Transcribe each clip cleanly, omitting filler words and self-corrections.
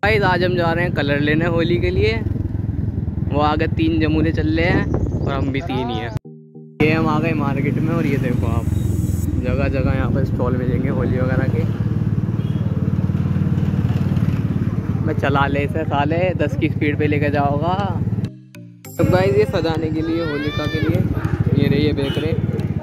Guys आज हम जा रहे हैं कलर लेने होली के लिए। वो आगे 3 जमूरे चल रहे हैं और हम भी 3 ही हैं। ये हम आ गए मार्केट में और ये देखो आप जगह जगह यहाँ पर स्टॉल मिलेंगे होली वगैरह के। मैं चला ले इसे साले 10 की स्पीड पे लेकर जाओगा। तो गाइस ये सजाने के लिए होलिका के लिए ये रहे ये बेच रहे।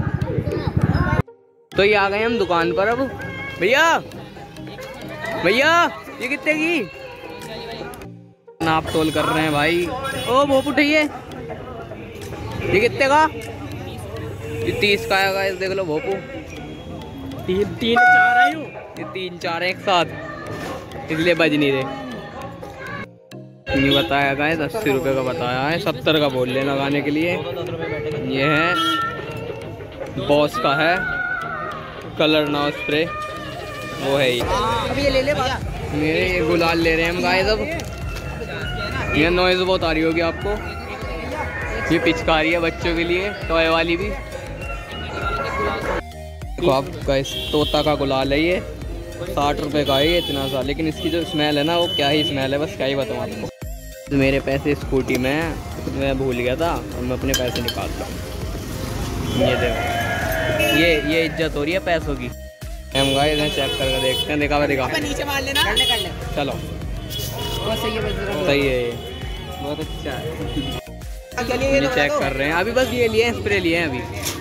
तो ये आ गए हम दुकान पर। अब भैया भैया ये कितने की नाप तोल कर रहे हैं भाई। ओ भोप उठाइए, ये कितने का? ये 30 का है गाइस, देख लो भोपू। 3 4 है ये 3 4 एक साथ, इसलिए बज नहीं रहे। ये बताया गाइस 80 रुपये का बताया है, 70 का बोल ले लगाने के लिए। ये है बॉस का है कलर नाउ स्प्रे, वो है ये। अभी ये ले ले भैया। मेरे ये गुलाल ले रहे हैं हम गाइस। अब ये नॉइज़ बहुत आ रही होगी आपको। ये पिचकारी है बच्चों के लिए, टॉय वाली भी। देखो आपका इस तोता का गुलाल है ये, 60 रुपये का है ये इतना सा। लेकिन इसकी जो स्मेल है ना वो क्या ही स्मेल है, बस क्या ही बताऊँ आपको। तो मेरे पैसे स्कूटी में हैं, मैं भूल गया था और मैं अपने पैसे निकालता हूँ। ये देखो ये इज्जत हो रही है पैसों की। हम गाइस चेक करके देखते हैं। दिखा नीचे मार लेना, कर ले। चलो सही है, सही है ये, बहुत अच्छा है। ये चेक कर रहे हैं अभी, बस ये लिए स्प्रे लिए हैं अभी।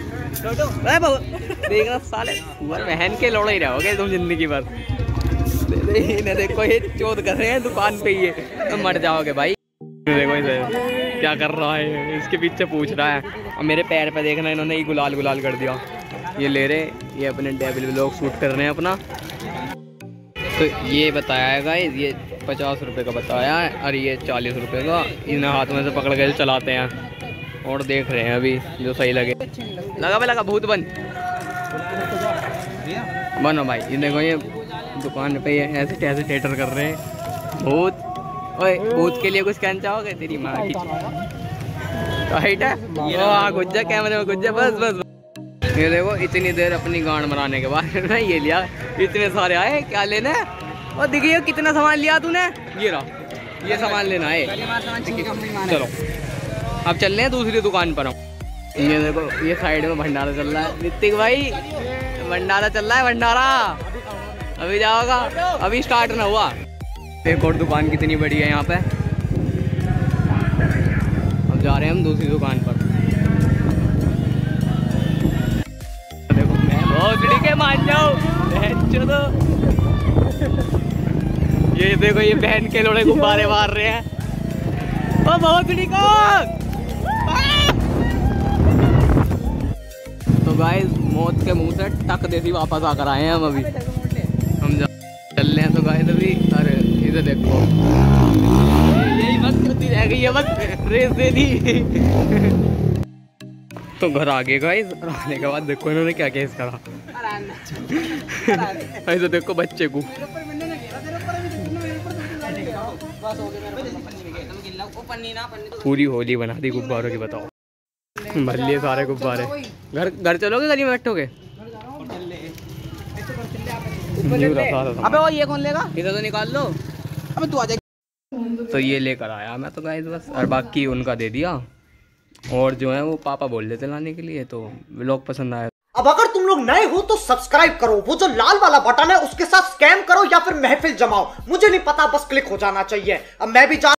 देख रहा साले बहन के लौड़े ही रहोगे तुम जिंदगी भर। इन्हें देखो ये चोट कर रहे हैं दुकान पे, ये तो मर जाओगे भाई। देखो इसे क्या कर रहा है, इसके पीछे पूछ रहा है। और मेरे पैर पे देखना इन्होंने ये गुलाल कर दिया। ये ले रहे, ये अपने डेविल व्लॉग शूट कर रहे हैं अपना। तो ये बताया है गाइस, ये 50 रुपये का बताया है और ये 40 रुपये का। इन्हें हाथ में से पकड़ के चलाते हैं और देख रहे हैं अभी जो सही लगे। लगा भूत बनो भाई। ये देखो ये दुकान पे ये ऐसे थिएटर कर रहे हैं। भूत ओए भूत के लिए कुछ कहना चाहोगे? तेरी माँ की हाइट है गुज्जा, कैमरे में गुज्जा। बस ये देखो इतनी देर अपनी गांड मराने के बाद ना ये लिया। इतने सारे आए, क्या लेना है? और देखिए कितना सामान लिया तूने। ये रहा, ये सामान लेना है। चलो अब चल रहे हैं दूसरी दुकान पर। ये देखो ये साइड में भंडारा चल रहा है। ऋतिक भाई भंडारा चल रहा है, भंडारा अभी जाओगा, अभी स्टार्ट ना हुआ। एक और दुकान कितनी बड़ी है यहाँ पे। अब जा रहे हैं हम दूसरी दुकान पर। देखो मैं बहुत के मान जाओ। ये देखो ये बहन के लोड़े गुब्बारे मार रहे हैं। ओ बहुत तो गाइस मौत के मुंह से टक देसी वापस आकर आए हैं हम। अभी हम चल रहे हैं। तो गाइस अभी अरे इधर देखो यही वक्त होती रह गई है, बस रेस दे दी। तो घर आ गए गाइस, और आने के बाद देखो इन्होंने क्या केस करा। ऐसे देखो बच्चे को पूरी होली बना दी गुब्बारों की। बताओ भर लिए सारे गुब्बारे। घर चलोगे, गली में बैठोगे? अबे वो ये कौन लेगा? इधर तो निकाल लो। अबे तू आ जा। तो ये लेकर आया मैं तो गाइस बस, और बाकी उनका दे दिया। और जो है वो पापा बोल देते लाने के लिए। तो व्लॉग पसंद आया। अब अगर तुम लोग नए हो तो सब्सक्राइब करो, वो जो लाल वाला बटन है उसके साथ स्कैम करो या फिर महफिल जमाओ, मुझे नहीं पता, बस क्लिक हो जाना चाहिए। अब मैं भी